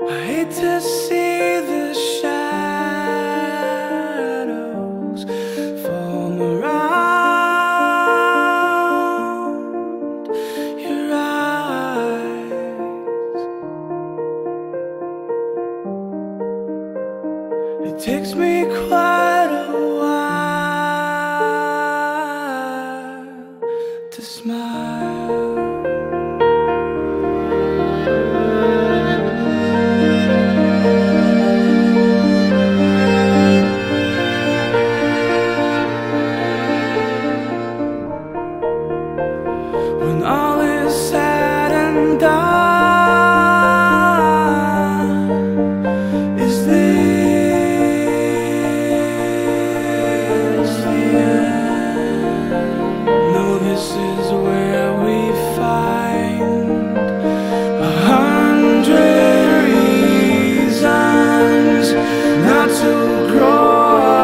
I hate to see the shadows form around your eyes. It takes me quite a while to smile. When all is said and done, is this the end? No, this is where we find 100 reasons not to grow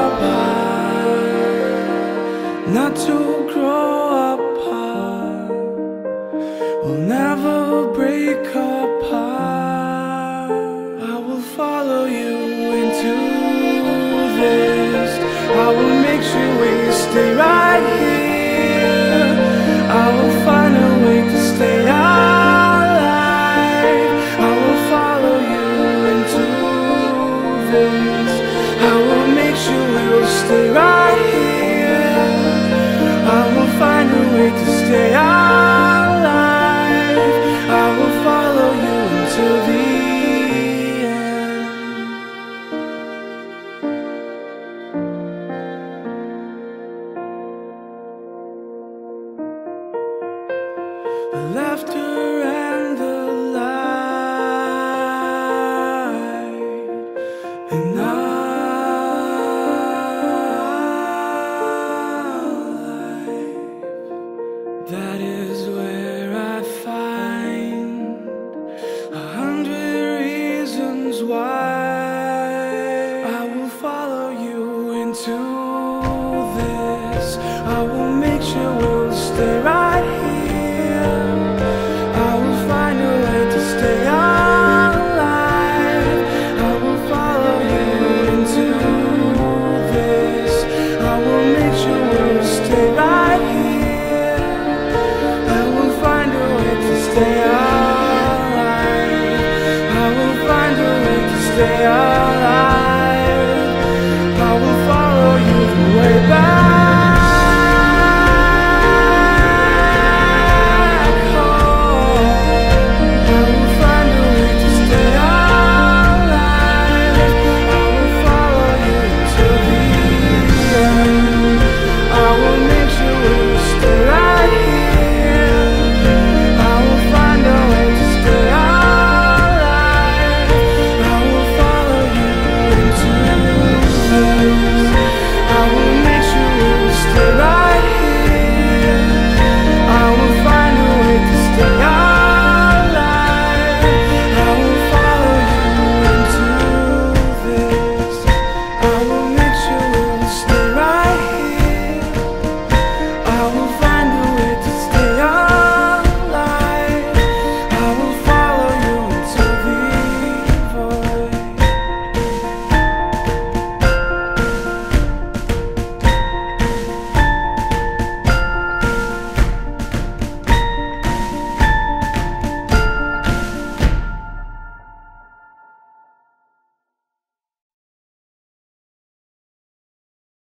apart, not to grow apart. We'll never break apart. I will follow you into this. I will make sure we stay right here. I will find a way to stay alive. I will follow you into this. I will make sure we will stay right here. I will find a way to stay alive. I will follow you until the end. The laughter and the light, and that is where I find 100 reasons why. I will follow you into this. I will make sure we'll stay right here. I will find a way to stay alive. I will follow you into this. I will make sure we'll stay right here. I will find a way to stay alive. I will find a way to stay alive.